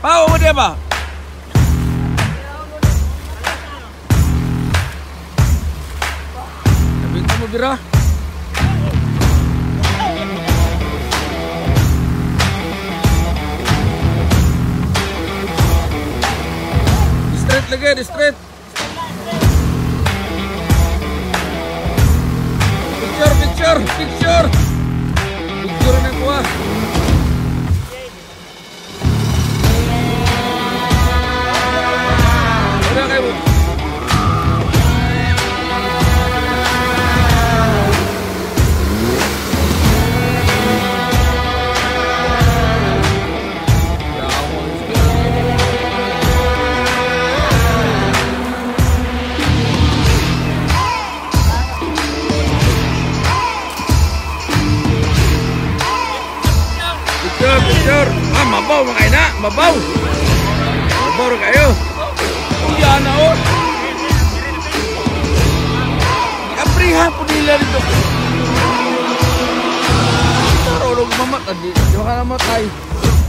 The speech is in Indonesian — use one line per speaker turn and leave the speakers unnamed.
Pao mo dia ba? Nabinta mo bira? Straight lagi, straight. Picture. Picture na kuha. Udah kayo. Picture. Ah, mabaw mga ina, mabaw. Mabaw kayo. Iya na oh. Aprihan po nila dito. Tarolog mamat, di ka namatay.